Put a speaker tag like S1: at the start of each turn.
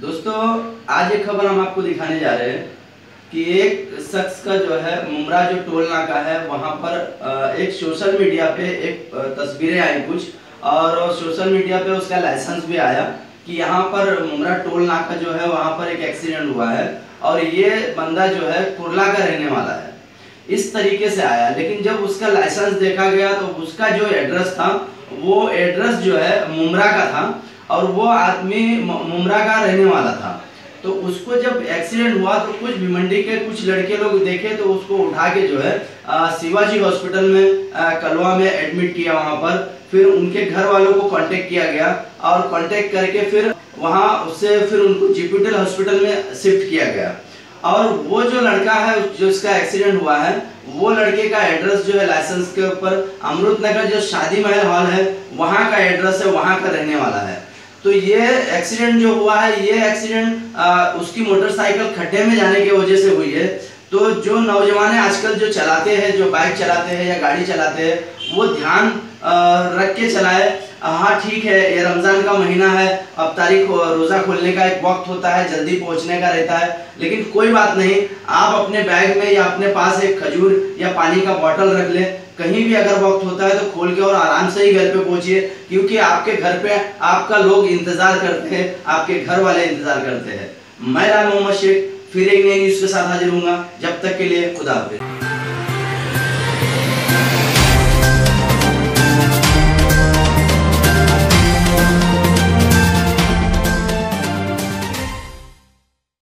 S1: दोस्तों, आज एक खबर हम आपको दिखाने जा रहे हैं कि एक शख्स का जो है मुमरा जो टोल नाका है वहां पर एक सोशल मीडिया पे एक तस्वीरें आई कुछ, और सोशल मीडिया पे उसका लाइसेंस भी आया कि यहाँ पर मुमरा टोल नाका जो है वहां पर एक एक्सीडेंट हुआ है और ये बंदा जो है कुर्ला का रहने वाला है। इस तरीके से आया, लेकिन जब उसका लाइसेंस देखा गया तो उसका जो एड्रेस था वो एड्रेस जो है मुमरा का था और वो आदमी मुमरा का रहने वाला था। तो उसको जब एक्सीडेंट हुआ तो कुछ भिवंडी के कुछ लड़के लोग देखे तो उसको उठा के जो है शिवाजी हॉस्पिटल में कलवा में एडमिट किया। वहां पर फिर उनके घर वालों को कांटेक्ट किया गया और कांटेक्ट करके फिर वहां उससे फिर उनको जीपीएल हॉस्पिटल में शिफ्ट किया गया। और वो जो लड़का है जिसका एक्सीडेंट हुआ है वो लड़के का एड्रेस जो है लाइसेंस के ऊपर अमृत नगर जो शादी महल हॉल है वहां का एड्रेस है, वहां का रहने वाला है। तो ये एक्सीडेंट जो हुआ है ये एक्सीडेंट उसकी मोटरसाइकिल खड्डे में जाने की वजह से हुई है। तो जो नौजवान आजकल जो चलाते हैं, जो बाइक चलाते हैं या गाड़ी चलाते हैं, वो ध्यान रख के चलाए। हाँ ठीक है, ये रमजान का महीना है, अब तारीख रोजा खोलने का एक वक्त होता है, जल्दी पहुंचने का रहता है, लेकिन कोई बात नहीं, आप अपने बैग में या अपने पास एक खजूर या पानी का बोतल रख लें। कहीं भी अगर वक्त होता है तो खोल के और आराम से ही घर पे पहुंचिए, क्योंकि आपके घर पे आपका लोग इंतजार करते हैं, आपके घर वाले इंतजार करते हैं। मैं लाल मोहम्मद शेख फिर एक नई न्यूज के साथ हाजिर हूँगा। जब तक के लिए खुदा हाफिज़।